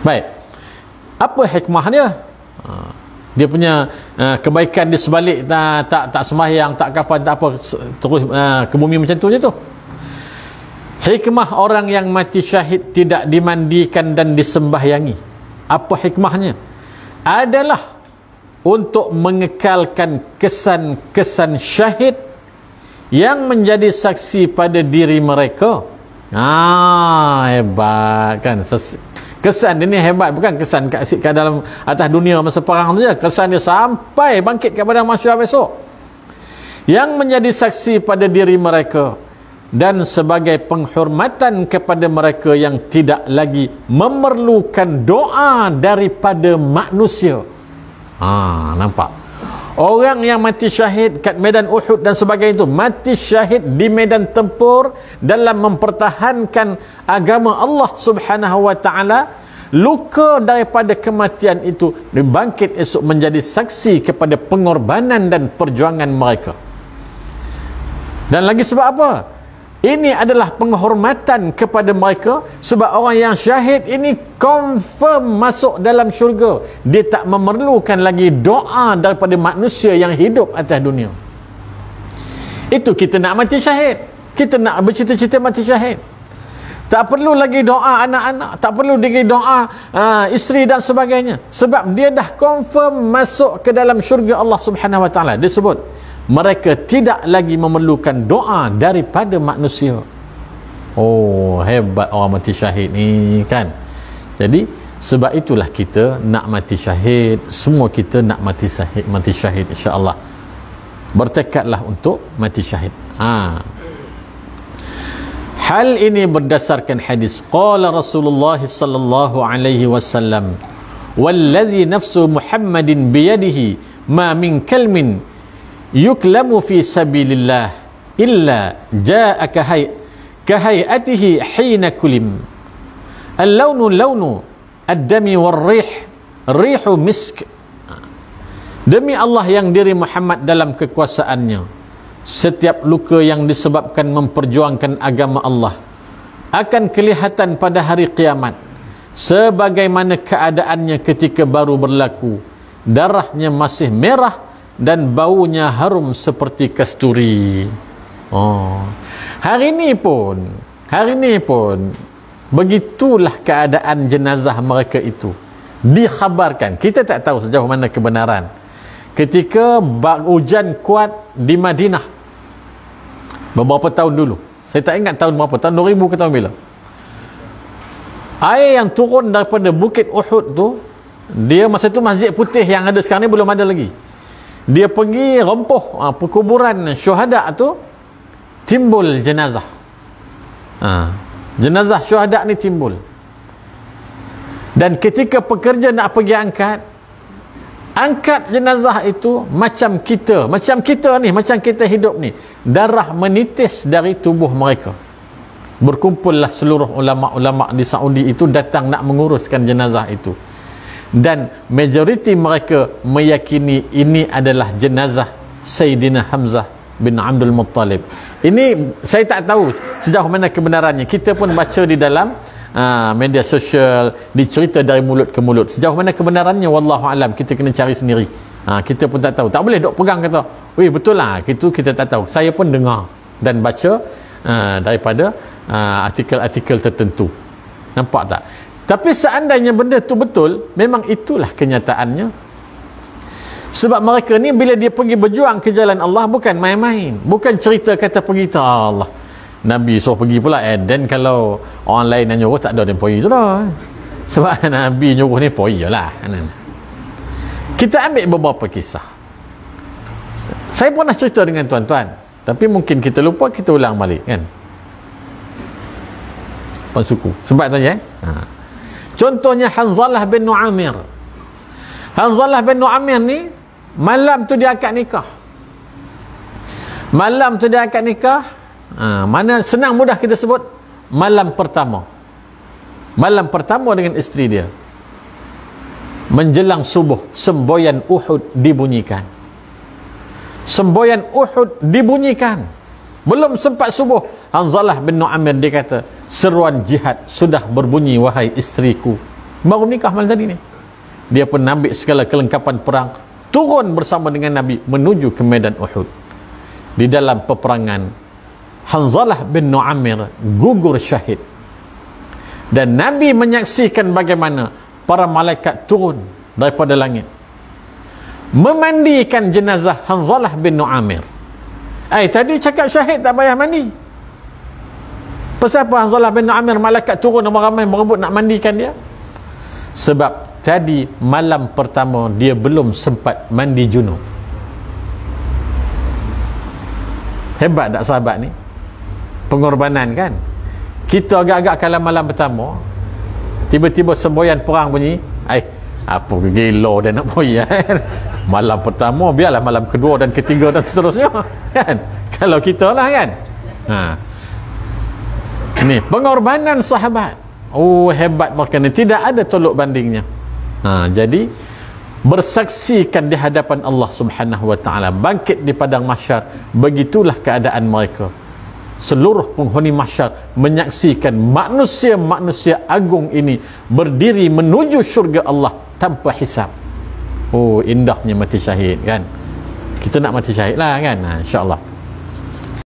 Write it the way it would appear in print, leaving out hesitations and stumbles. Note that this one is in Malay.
Baik, apa hikmah dia? Dia punya kebaikan di sebalik tak sembahyang, tak kapan, tak apa, terus ke bumi macam tu je tu. Hikmah orang yang mati syahid tidak dimandikan dan disembahyangi, apa hikmahnya? Adalah untuk mengekalkan kesan-kesan syahid yang menjadi saksi pada diri mereka. Hebat kan. Kesan dia ni hebat, bukan kesan kat dalam atas dunia masa perang tu je. Kesan dia sampai bangkit kepada masyarakat besok, yang menjadi saksi pada diri mereka dan sebagai penghormatan kepada mereka yang tidak lagi memerlukan doa daripada manusia. Nampak? Orang yang mati syahid kat medan Uhud dan sebagainya itu, mati syahid di medan tempur dalam mempertahankan agama Allah Subhanahu wa ta'ala, luka daripada kematian itu dibangkit esok menjadi saksi kepada pengorbanan dan perjuangan mereka. Dan lagi sebab apa? Ini adalah penghormatan kepada mereka, sebab orang yang syahid ini confirm masuk dalam syurga. Dia tak memerlukan lagi doa daripada manusia yang hidup atas dunia. Itu kita nak mati syahid. Kita nak bercita-cita mati syahid. Tak perlu lagi doa anak-anak, tak perlu lagi doa isteri dan sebagainya, sebab dia dah confirm masuk ke dalam syurga Allah Subhanahu wa ta'ala. Dia sebut mereka tidak lagi memerlukan doa daripada manusia. Hebat orang mati syahid ni kan. Jadi sebab itulah kita nak mati syahid. Semua kita nak mati syahid insya-Allah. Bertekadlah untuk mati syahid. Hal ini berdasarkan hadis qala Rasulullah sallallahu alaihi wasallam, wallazi nafsu Muhammadin biyadihi ma min kalmin yuklamu fi sabilillah illa ja'aka kahayatihi hina kulim al-lawnu lawnu ad-dami war-rih rihu misk. Demi Allah yang diri Muhammad dalam kekuasaannya, setiap luka yang disebabkan memperjuangkan agama Allah akan kelihatan pada hari kiamat sebagaimana keadaannya ketika baru berlaku. Darahnya masih merah dan baunya harum seperti kasturi. Hari ini pun begitulah keadaan jenazah mereka itu dikhabarkan. Kita tak tahu sejauh mana kebenaran. Ketika hujan kuat di Madinah beberapa tahun dulu, saya tak ingat tahun berapa, tahun 2000 ke tahun bila, air yang turun daripada bukit Uhud tu, dia masa tu Masjid Putih yang ada sekarang ni belum ada lagi. Dia pergi rempuh perkuburan syuhada tu, timbul jenazah. Jenazah syuhada ni timbul. Dan ketika pekerja nak pergi angkat jenazah itu macam kita hidup ni, darah menitis dari tubuh mereka. Berkumpullah seluruh ulama-ulama di Saudi itu datang nak menguruskan jenazah itu. Dan majoriti mereka meyakini ini adalah jenazah Sayyidina Hamzah bin Abdul Muttalib. Ini saya tak tahu sejauh mana kebenarannya. Kita pun baca di dalam media sosial, dicerita dari mulut ke mulut. Sejauh mana kebenarannya wallahu alam, kita kena cari sendiri. Kita pun tak tahu. Tak boleh duk pegang kata, "Weh, betul lah." Itu kita tak tahu. Saya pun dengar dan baca daripada artikel-artikel tertentu. Nampak tak? Tapi seandainya benda tu betul, memang itulah kenyataannya. Sebab mereka ni bila dia pergi berjuang ke jalan Allah, bukan main-main, bukan cerita kata pergi ta Allah. Nabi suruh pergi pula, dan kalau orang lain yang nyuruh tak ada dia pergi tu dah. Sebab Nabi nyuruh ni pergi lah. Kita ambil beberapa kisah. Saya pernah cerita dengan tuan-tuan, tapi mungkin kita lupa, kita ulang balik kan. Suku. Sebab tanya contohnya Hanzalah bin Nu'amir. Hanzalah bin Nu'amir ni malam tu dia akad nikah. Mana senang mudah kita sebut malam pertama dengan isteri dia. Menjelang subuh semboyan Uhud dibunyikan. Belum sempat subuh, Hanzalah bin Nu'amir dia kata, seruan jihad sudah berbunyi wahai isteriku. baru menikah malam tadi ni. Dia pun ambil segala kelengkapan perang, turun bersama dengan Nabi menuju ke medan Uhud. Di dalam peperangan, Hanzalah bin Nu'amir gugur syahid, dan Nabi menyaksikan bagaimana para malaikat turun daripada langit memandikan jenazah Hanzalah bin Nu'amir. Tadi cakap syahid tak payah mandi. Pasal apa Hanzalah bin Nu'amir malaikat turun ramai-ramai berebut nak mandikan dia? Sebab tadi malam pertama dia belum sempat mandi junub. Hebat tak sahabat ni? Pengorbanan kan? Kita agak-agak kalah malam pertama, tiba-tiba semboyan perang bunyi, apa gelo dia nak boyan. Malam pertama biarlah malam kedua dan ketiga dan seterusnya kan, kalau kita lah kan. Ni pengorbanan sahabat, hebat maknanya, tidak ada tolok bandingnya. Jadi bersaksikan di hadapan Allah Subhanahu wa taala, bangkit di padang mahsyar, begitulah keadaan mereka. Seluruh penghuni mahsyar menyaksikan manusia-manusia agung ini berdiri menuju syurga Allah tanpa hisab. Indahnya mati syahid kan. Kita nak mati syahid lah kan, insya-Allah.